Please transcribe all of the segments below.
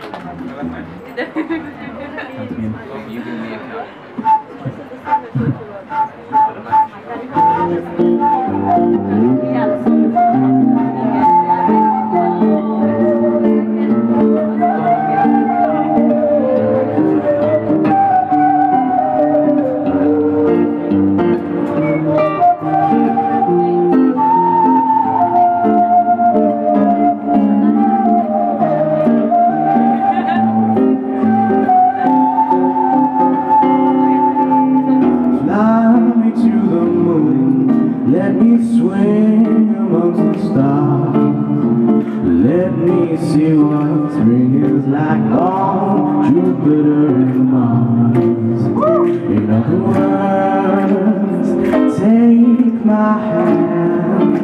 You can be accountable. Let me swing amongst the stars. Let me see what spring is like on Jupiter and Mars. In other words, take my hand.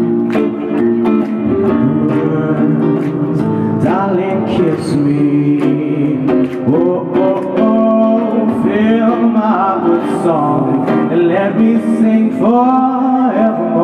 In other words, darling, kiss me. Oh, oh, oh, fill my heart with song and let me sing forevermore.